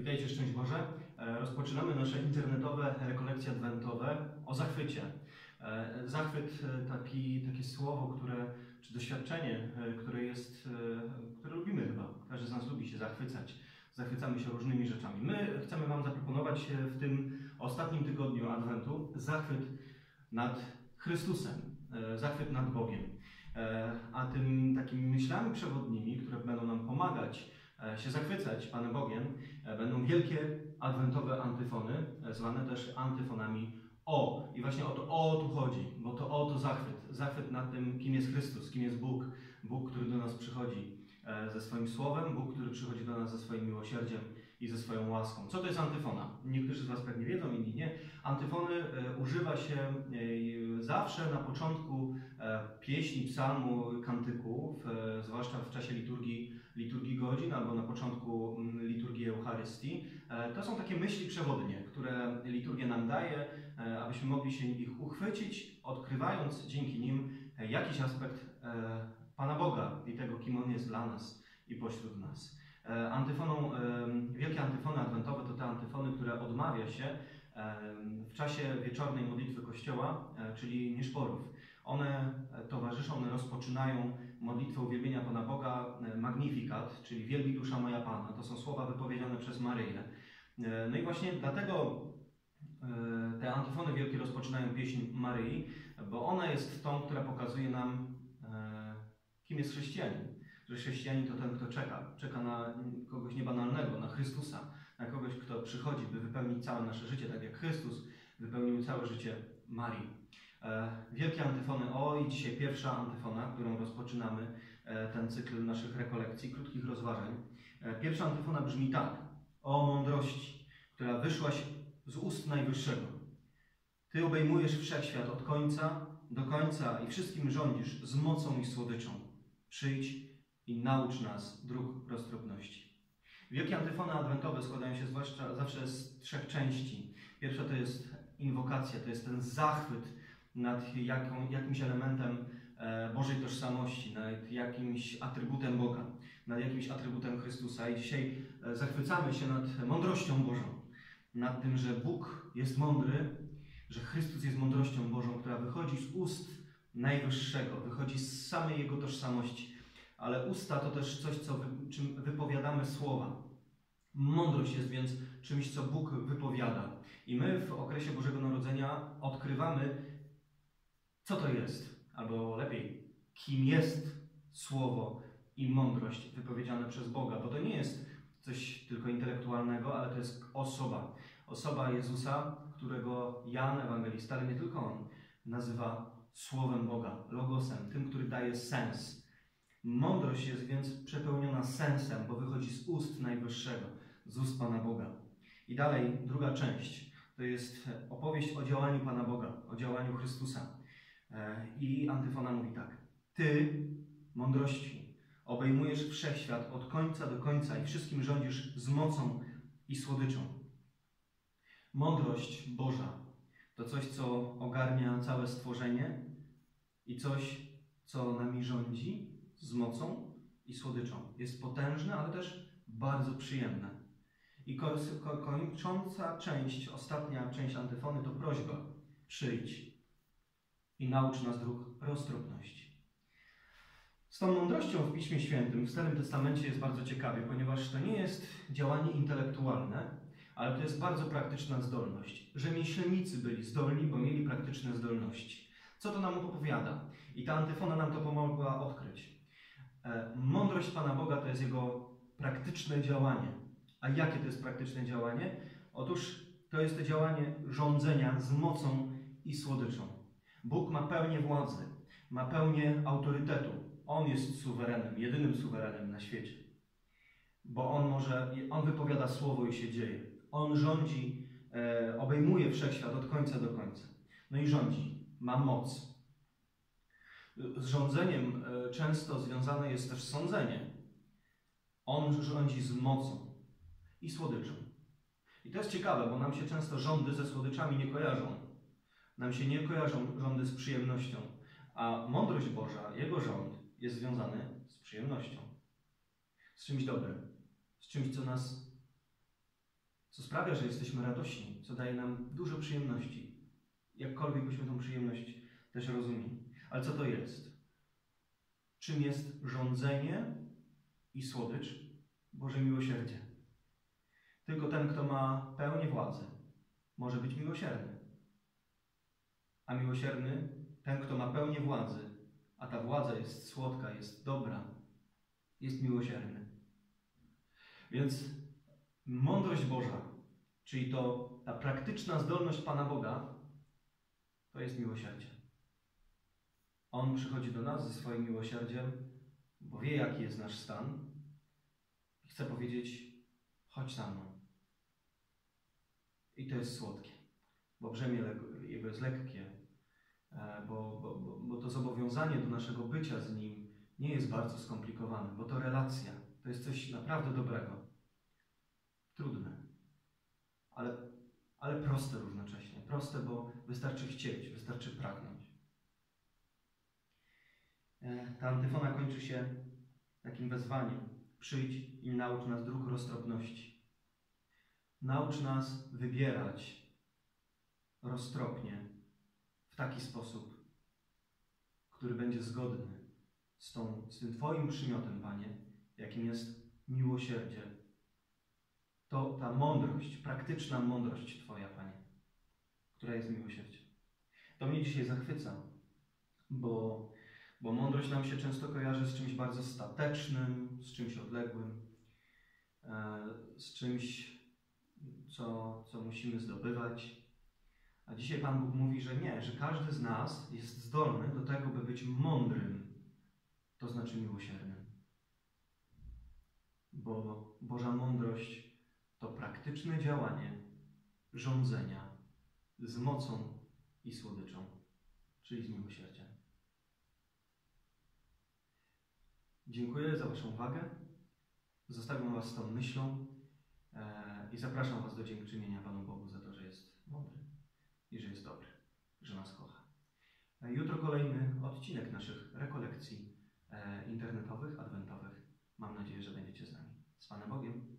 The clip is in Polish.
Witajcie, szczęść Boże. Rozpoczynamy nasze internetowe rekolekcje adwentowe o zachwycie. Zachwyt, takie słowo, czy doświadczenie, które lubimy chyba. Każdy z nas lubi się zachwycać. Zachwycamy się różnymi rzeczami. My chcemy Wam zaproponować w tym ostatnim tygodniu Adwentu zachwyt nad Chrystusem, zachwyt nad Bogiem. A tym takimi myślami przewodnimi, które będą nam pomagać się zachwycać Panem Bogiem, będą wielkie adwentowe antyfony, zwane też antyfonami O. I właśnie o to O tu chodzi, bo to O to zachwyt. Zachwyt nad tym, kim jest Chrystus, kim jest Bóg. Bóg, który do nas przychodzi ze swoim słowem, Bóg, który przychodzi do nas ze swoim miłosierdziem i ze swoją łaską. Co to jest antyfona? Niektórzy z Was pewnie wiedzą, inni nie. Antyfony używa się zawsze na początku pieśni, psalmu, kantyków, zwłaszcza w czasie liturgii godzin albo na początku liturgii Eucharystii. To są takie myśli przewodnie, które liturgia nam daje, abyśmy mogli się ich uchwycić, odkrywając dzięki nim jakiś aspekt Pana Boga i tego, kim On jest dla nas i pośród nas. Wielkie antyfony adwentowe to te antyfony, które odmawia się w czasie wieczornej modlitwy Kościoła, czyli nieszporów. One towarzyszą, one rozpoczynają modlitwę uwielbienia Pana Boga, Magnificat, czyli wielbi dusza moja Pana. To są słowa wypowiedziane przez Maryję. No i właśnie dlatego te antyfony wielkie rozpoczynają pieśń Maryi, bo ona jest tą, która pokazuje nam, kim jest chrześcijanin. Że chrześcijanin to ten, kto czeka na kogoś niebanalnego, na Chrystusa, na kogoś, kto przychodzi, by wypełnić całe nasze życie, tak jak Chrystus wypełnił całe życie Marii. Wielkie antyfony O i dzisiaj pierwsza antyfona, którą rozpoczynamy ten cykl naszych rekolekcji, krótkich rozważań. Pierwsza antyfona brzmi tak: O mądrości, która wyszłaś z ust Najwyższego. Ty obejmujesz wszechświat od końca do końca i wszystkim rządzisz z mocą i słodyczą. Przyjdź i naucz nas dróg roztropności. Wielkie antyfony adwentowe składają się zawsze z trzech części. Pierwsza to jest inwokacja, to jest ten zachwyt nad jakimś elementem Bożej tożsamości, nad jakimś atrybutem Boga, nad jakimś atrybutem Chrystusa. I dzisiaj zachwycamy się nad mądrością Bożą, nad tym, że Bóg jest mądry, że Chrystus jest mądrością Bożą, która wychodzi z ust Najwyższego, wychodzi z samej Jego tożsamości. Ale usta to też coś, czym wypowiadamy słowa. Mądrość jest więc czymś, co Bóg wypowiada. I my w okresie Bożego Narodzenia odkrywamy, co to jest, albo lepiej, kim jest słowo i mądrość wypowiedziane przez Boga. Bo to nie jest coś tylko intelektualnego, ale to jest osoba. Osoba Jezusa, którego Jan, ewangelista, ale nie tylko on, nazywa Słowem Boga, Logosem, tym, który daje sens. Mądrość jest więc przepełniona sensem, bo wychodzi z ust Najwyższego, z ust Pana Boga. I dalej druga część, to jest opowieść o działaniu Pana Boga, o działaniu Chrystusa. I antyfona mówi tak: Ty, mądrości, obejmujesz wszechświat od końca do końca i wszystkim rządzisz z mocą i słodyczą. Mądrość Boża to coś, co ogarnia całe stworzenie i coś, co nami rządzi z mocą i słodyczą. Jest potężne, ale też bardzo przyjemne. I kończąca część, ostatnia część antyfony to prośba: przyjdź i naucz nas dróg roztropności. Z tą mądrością w Piśmie Świętym, w Starym Testamencie jest bardzo ciekawie, ponieważ to nie jest działanie intelektualne, ale to jest bardzo praktyczna zdolność. Rzemieślnicy byli zdolni, bo mieli praktyczne zdolności. Co to nam opowiada? I ta antyfona nam to pomogła odkryć. Mądrość Pana Boga to jest Jego praktyczne działanie. A jakie to jest praktyczne działanie? Otóż to jest to działanie rządzenia z mocą i słodyczą. Bóg ma pełnię władzy, ma pełnię autorytetu. On jest suwerenem, jedynym suwerenem na świecie. Bo On wypowiada słowo i się dzieje. On rządzi, obejmuje wszechświat od końca do końca. No i rządzi, ma moc. Z rządzeniem często związane jest też sądzenie. On rządzi z mocą i słodyczą. I to jest ciekawe, bo nam się często rządy ze słodyczami nie kojarzą. Nam się nie kojarzą rządy z przyjemnością. A mądrość Boża, Jego rząd jest związany z przyjemnością. Z czymś dobrym. Z czymś, co nas co sprawia, że jesteśmy radośni, co daje nam dużo przyjemności. Jakkolwiek byśmy tą przyjemność też rozumieli. Ale co to jest? Czym jest rządzenie i słodycz? Boże miłosierdzie. Tylko ten, kto ma pełnię władzy, może być miłosierny. A miłosierny, ten, kto ma pełnię władzy, a ta władza jest słodka, jest dobra, jest miłosierny. Więc mądrość Boża, czyli to ta praktyczna zdolność Pana Boga, to jest miłosierdzie. On przychodzi do nas ze swoim miłosierdziem, bo wie, jaki jest nasz stan i chce powiedzieć: chodź za mną. I to jest słodkie, bo brzemię Jego jest lekkie, bo to zobowiązanie do naszego bycia z Nim nie jest bardzo skomplikowane, bo to relacja, to jest coś naprawdę dobrego. Trudne, ale proste równocześnie. Proste, bo wystarczy chcieć, wystarczy pragnąć. Ta antyfona kończy się takim wezwaniem: przyjdź i naucz nas dróg roztropności. Naucz nas wybierać roztropnie w taki sposób, który będzie zgodny z tym Twoim przymiotem, Panie, jakim jest miłosierdzie. To ta mądrość, praktyczna mądrość Twoja, Panie, która jest miłosierdziem. To mnie dzisiaj zachwyca, bo mądrość nam się często kojarzy z czymś bardzo statecznym, z czymś odległym, z czymś, co musimy zdobywać. A dzisiaj Pan Bóg mówi, że nie, że każdy z nas jest zdolny do tego, by być mądrym, to znaczy miłosiernym. Bo Boża mądrość to praktyczne działanie rządzenia z mocą i słodyczą, czyli z miłosierdziem. Dziękuję za Waszą uwagę. Zostawiam Was z tą myślą i zapraszam Was do dziękczynienia Panu Bogu za to, że jest mądry i że jest dobry, że nas kocha. Jutro kolejny odcinek naszych rekolekcji internetowych, adwentowych. Mam nadzieję, że będziecie z nami. Z Panem Bogiem.